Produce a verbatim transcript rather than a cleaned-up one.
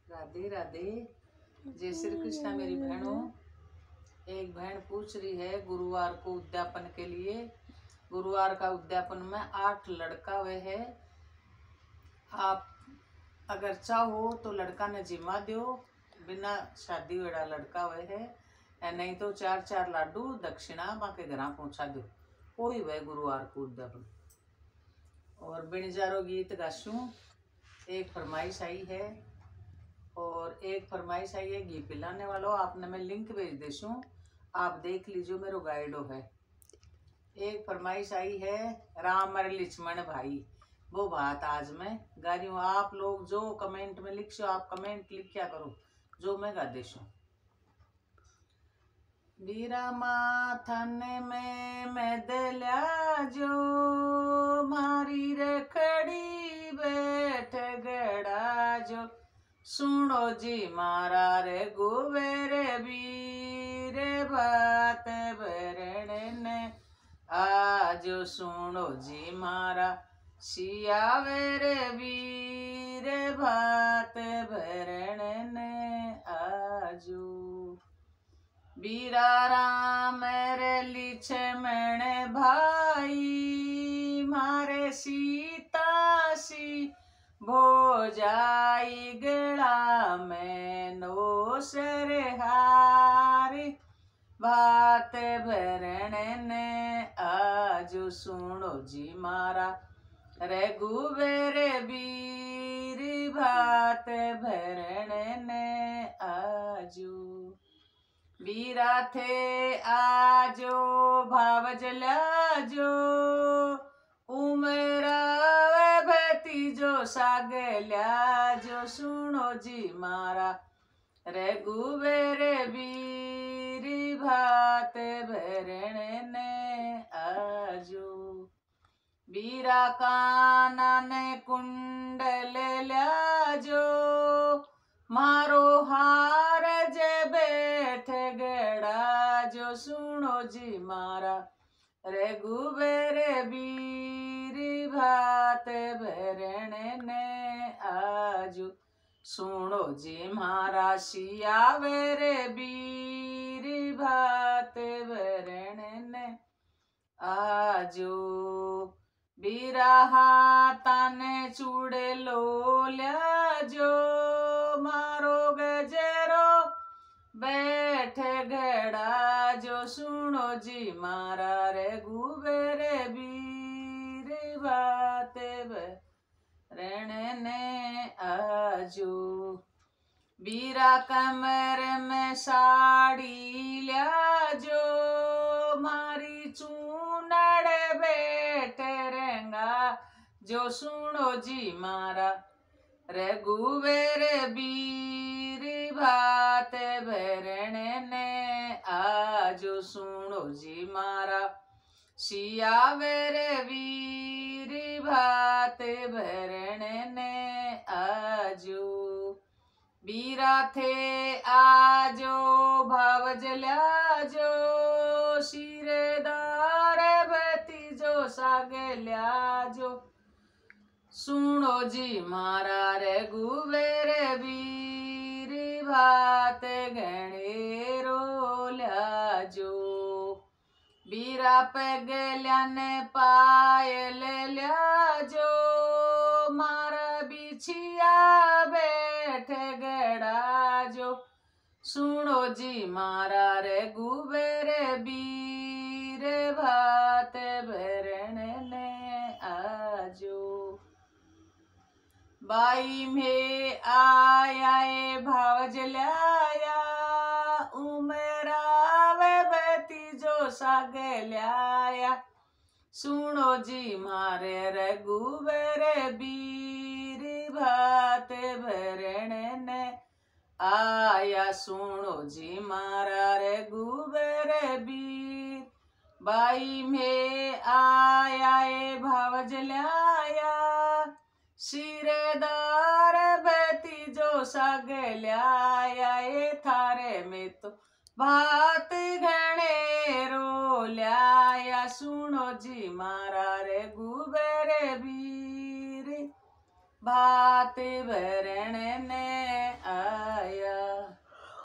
राधे राधे। जय श्री कृष्णा मेरी बहनों। एक बहन पूछ रही है गुरुवार को उद्यापन के लिए। गुरुवार का उद्यापन में आठ लड़का वे है। आप अगर चाहो तो लड़का ने जिमा दो, बिना शादी वेड़ा लड़का वे है, नहीं तो चार चार लाडू दक्षिणा माँ के घर पहुंचा दो। कोई वह गुरुवार को उद्यापन। और बिनजारो गीत गाशू। एक फरमाइश आई है और एक फरमाइश आई है घी पिलाने वालों। आपने मैं लिंक भेज देशू, आप देख लीजिए मेरो गाइडो है। एक फरमाइश आई है राम और लक्ष्मण भाई, वो बात आज मैं गा रही हूँ। आप लोग जो कमेंट में लिखो, आप कमेंट लिखा करो जो मैं गा देशू। बीरा माथन में मैं दल्या जो मारी रखड़ी बैठ गड़ा जो, सुनो जी मारा रे गुवेरे बीर बात बरण ने आज, सुनो जी मारा सियावे रे वीर बात बरण ने आजू। बीरा राम रे लक्ष्मण भाई मारे सीता सी भोजाई गला में नो सरहारी बात भरण ने आज, सुनो जी मारा रघुवीर बीर बात भरण ने आजू। बीरा थे आजो भाव जला जो उमरा भतीजो सागल्या जो, सुनो जी मारा रघुवीर बीर भात भरण ने आजो। बीरा काना ने कुंडल ल्या जो मारो हार जे बैठ गड़ा जो, सुनो जी मारा रघुवीर बीर भात भरण ने आजू, सुनो जी मारा सियावे रे बीर भात भरण ने आजो। बीरा हाथाने चूड़े लो ल्या जो मारो गजरो बैठ घड़ा जो, सुनो जी मारा रघुवीर बीर बात भरण ने आजो। बीरा कमर में साड़ी ल्या जो मारी चूनड़ बैठ रंगा जो, सुनो जी मारा रघुवीर बीर भात भरण ने आजो, सुनो जी मारा सियावे रे वीर भात भरण ने आजो। बीरा थे आजो भाव जल्या जो सिरेदार भतीजो सागल्या जो, सुनो जी मारा रघुवीर बीर भात गणेरो ल्या जो। बीरा पगल्या ने पायल ल्या जो मारा बिछिया बैठ गड़ा जो, सुनो जी मारा रघुवीर बीर भात भरण ने आजो। बाई में आया भाव जलाया उमरा वे भतीजो सागल्या, सुनो जी मारे रघुवीर बीर भात भरण ने आया, सुनो जी मारा रघुवीर बीर। बाई में आया भाव जलाया सिरेदार भतीजो सागल्या, थारे में तो भात घणेरो ल्या, सुनो जी मारा रघुवीर बीर भात भरण ने